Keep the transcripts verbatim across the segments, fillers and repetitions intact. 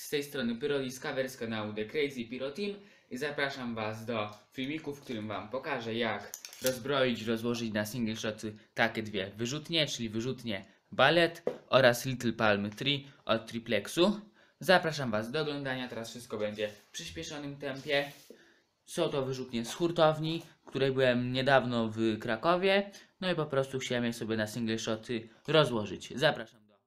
z tej strony Pyrodiscover z kanału The Crazy Pyro Team i zapraszam Was do filmiku, w którym Wam pokażę, jak rozbroić, rozłożyć na single shoty takie dwie wyrzutnie, czyli wyrzutnie Ballet oraz Little Palm Tree od Triplexu. Zapraszam Was do oglądania, teraz wszystko będzie w przyspieszonym tempie. Są to wyrzutnie z hurtowni, w której byłem niedawno w Krakowie, no i po prostu chciałem je sobie na single shoty rozłożyć. Zapraszam do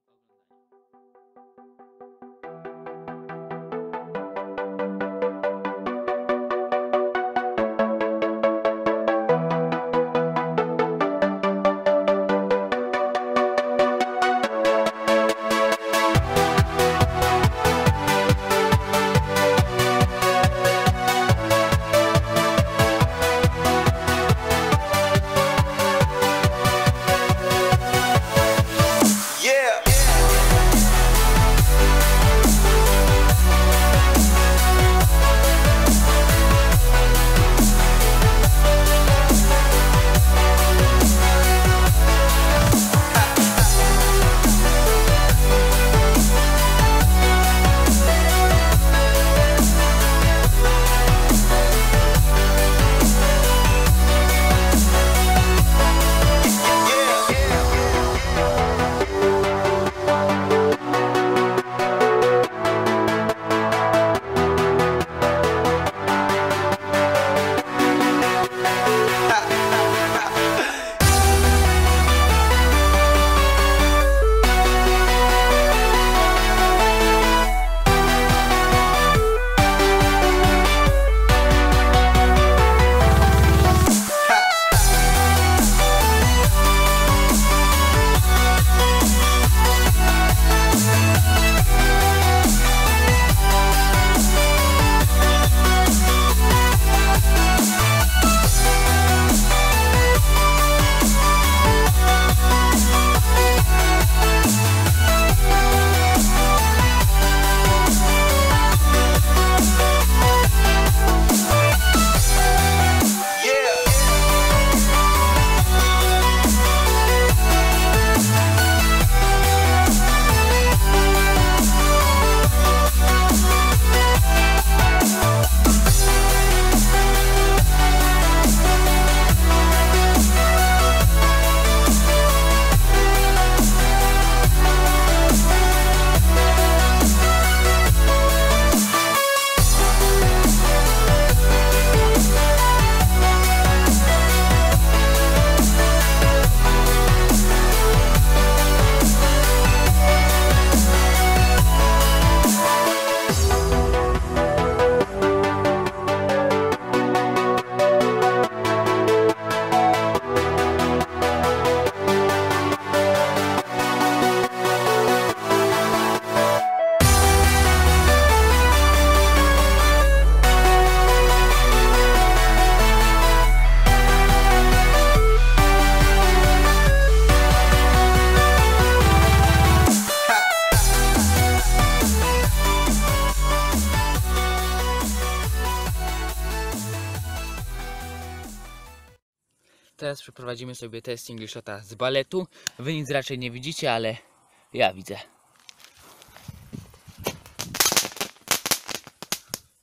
Teraz przeprowadzimy sobie test single shota z baletu. Wy nic raczej nie widzicie, ale ja widzę.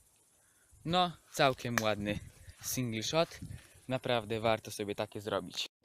No, całkiem ładny single shot. Naprawdę warto sobie takie zrobić.